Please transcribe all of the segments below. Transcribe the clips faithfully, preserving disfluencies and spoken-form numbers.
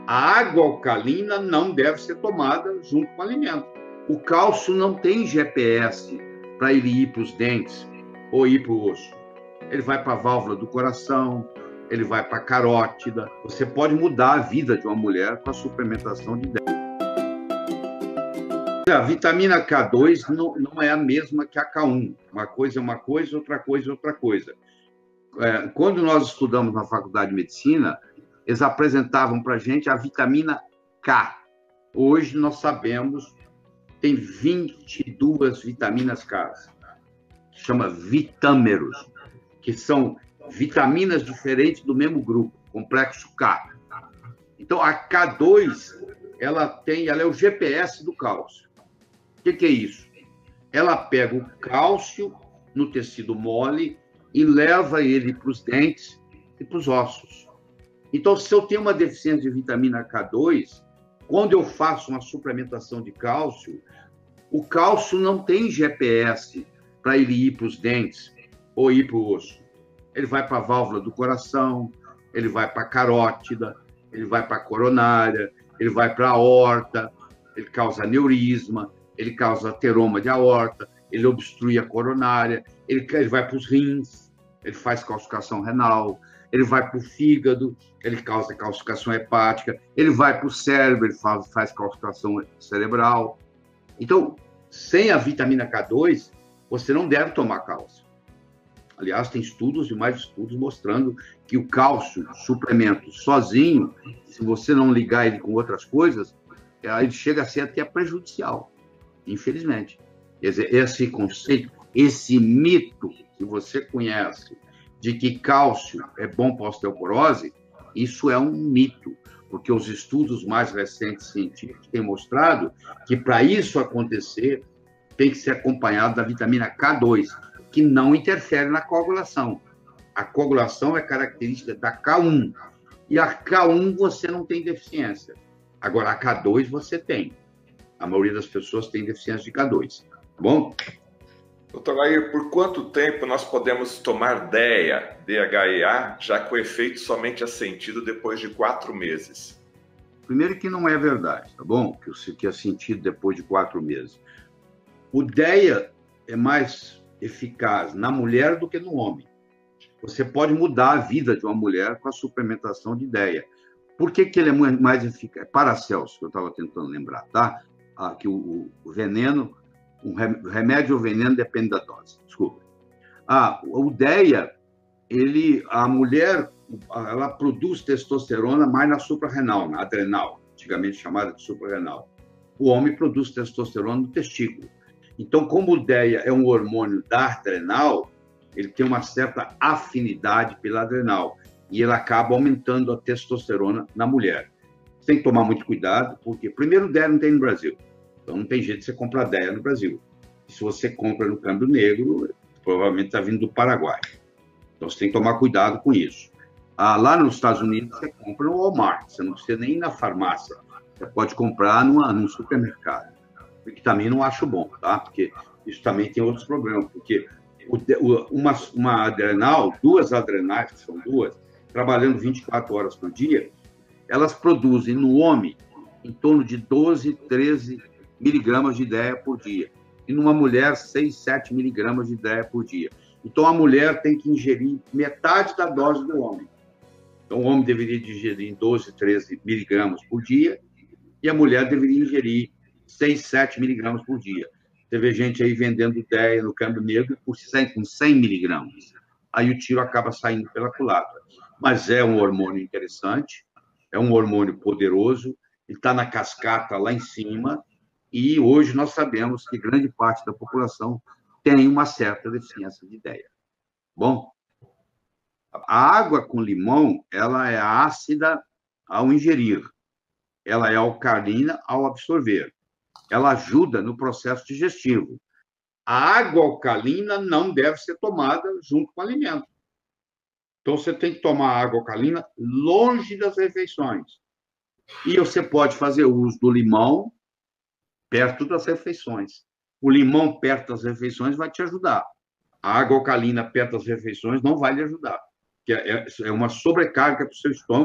A água alcalina não deve ser tomada junto com o alimento. O cálcio não tem G P S para ele ir para os dentes ou ir para o osso. Ele vai para a válvula do coração, ele vai para a carótida. Você pode mudar a vida de uma mulher com a suplementação de dez. A vitamina K dois não, não é a mesma que a K um. Uma coisa é uma coisa, outra coisa é outra coisa. É, quando nós estudamos na Faculdade de Medicina, eles apresentavam para a gente a vitamina K. Hoje nós sabemos tem vinte e duas vitaminas K, que chama vitâmeros, que são vitaminas diferentes do mesmo grupo, complexo K. Então, a K dois, ela tem, ela é o G P S do cálcio. O que, que é isso? Ela pega o cálcio no tecido mole e leva ele para os dentes e para os ossos. Então, se eu tenho uma deficiência de vitamina K dois, quando eu faço uma suplementação de cálcio, o cálcio não tem G P S para ele ir para os dentes ou ir para o osso. Ele vai para a válvula do coração, ele vai para a carótida, ele vai para a coronária, ele vai para a aorta, ele causa aneurisma, ele causa ateroma de aorta, ele obstrui a coronária, ele, ele vai para os rins, ele faz calcificação renal, ele vai para o fígado, ele causa calcificação hepática, ele vai para o cérebro, ele faz, faz calcificação cerebral. Então, sem a vitamina K dois, você não deve tomar cálcio. Aliás, tem estudos e mais estudos mostrando que o cálcio, suplemento sozinho, se você não ligar ele com outras coisas, ele chega a ser até prejudicial, infelizmente. Quer dizer, esse conceito, esse mito que você conhece de que cálcio é bom para a osteoporose, isso é um mito, porque os estudos mais recentes científicos têm mostrado que para isso acontecer tem que ser acompanhado da vitamina K dois, que não interfere na coagulação. A coagulação é característica da K um, e a K um você não tem deficiência. Agora, a K dois você tem. A maioria das pessoas tem deficiência de K dois, tá bom? Doutor Lair, por quanto tempo nós podemos tomar D E A, D H E A, já que o efeito somente é sentido depois de quatro meses? Primeiro que não é verdade, tá bom? Que, que é sentido depois de quatro meses. O D E A é mais eficaz na mulher do que no homem. Você pode mudar a vida de uma mulher com a suplementação de D E A. Por que, que ele é mais eficaz? Paracelso, que eu estava tentando lembrar, tá? Ah, que o, o veneno... O remédio ou veneno depende da dose, desculpa. Ah, o D E A, ele, a mulher, ela produz testosterona mais na suprarrenal, na adrenal, antigamente chamada de suprarrenal. O homem produz testosterona no testículo. Então, como o D E A é um hormônio da adrenal, ele tem uma certa afinidade pela adrenal e ele acaba aumentando a testosterona na mulher. Você tem que tomar muito cuidado, porque, primeiro, o D E A não tem no Brasil. Então, não tem jeito de você comprar D E A no Brasil. E se você compra no câmbio negro, provavelmente está vindo do Paraguai. Então, você tem que tomar cuidado com isso. Ah, lá nos Estados Unidos, você compra no Walmart. Você não precisa nem ir na farmácia. Você pode comprar numa, num supermercado. O que também não acho bom, tá? Porque isso também tem outros problemas. Porque o, o, uma, uma adrenal, duas adrenais, que são duas, trabalhando vinte e quatro horas por dia, elas produzem no homem em torno de doze, treze miligramas de D E A por dia. E numa mulher, seis, sete miligramas de D E A por dia. Então, a mulher tem que ingerir metade da dose do homem. Então, o homem deveria ingerir doze, treze miligramas por dia e a mulher deveria ingerir seis, sete miligramas por dia. Você vê gente aí vendendo D E A no câmbio negro por cem, com cem miligramas. Aí o tiro acaba saindo pela culatra. Mas é um hormônio interessante, é um hormônio poderoso, ele está na cascata lá em cima. E hoje nós sabemos que grande parte da população tem uma certa deficiência de D E A. Bom, a água com limão, ela é ácida ao ingerir. Ela é alcalina ao absorver. Ela ajuda no processo digestivo. A água alcalina não deve ser tomada junto com o alimento. Então, você tem que tomar água alcalina longe das refeições. E você pode fazer uso do limão perto das refeições. O limão perto das refeições vai te ajudar. A água alcalina perto das refeições não vai lhe ajudar. Que é uma sobrecarga para o seu estômago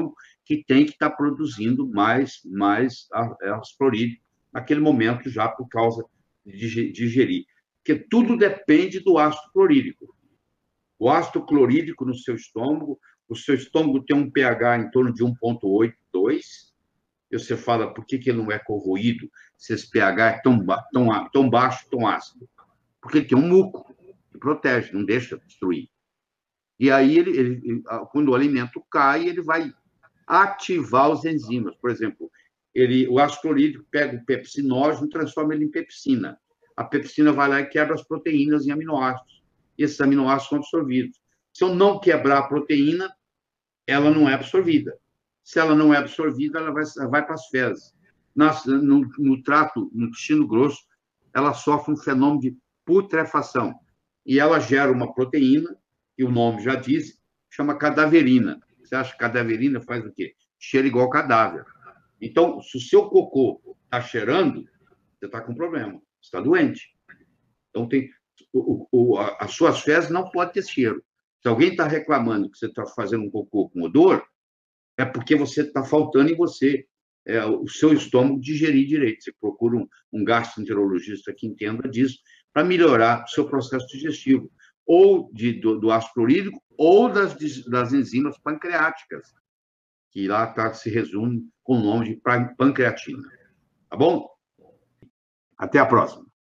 que tem que estar produzindo mais, mais ácido clorídrico naquele momento, já por causa de digerir. Porque tudo depende do ácido clorídrico. O ácido clorídrico no seu estômago, o seu estômago tem um pH em torno de um vírgula oito dois, e você fala, por que, que ele não é corroído se esse pH é tão, tão, tão baixo, tão ácido? Porque ele tem um muco que protege, não deixa destruir. E aí, ele, ele, quando o alimento cai, ele vai ativar os enzimas. Por exemplo, ele, o ácido clorídrico pega o pepsinógeno e transforma ele em pepsina. A pepsina vai lá e quebra as proteínas em aminoácidos. E esses aminoácidos são absorvidos. Se eu não quebrar a proteína, ela não é absorvida. Se ela não é absorvida, ela vai, vai para as fezes. Nas, no, no trato, no intestino grosso, ela sofre um fenômeno de putrefação. E ela gera uma proteína, que o nome já diz, chama cadaverina. Você acha que cadaverina faz o quê? Cheira igual cadáver. Então, se o seu cocô está cheirando, você está com problema, você está doente. Então, tem, o, o, as suas fezes não podem ter cheiro. Se alguém está reclamando que você está fazendo um cocô com odor, é porque você está faltando em você, é, o seu estômago digerir direito. Você procura um, um gastroenterologista que entenda disso para melhorar o seu processo digestivo, ou de, do, do ácido clorídrico, ou das, das enzimas pancreáticas, que lá tá, se resume com o nome de pancreatina. Tá bom? Até a próxima.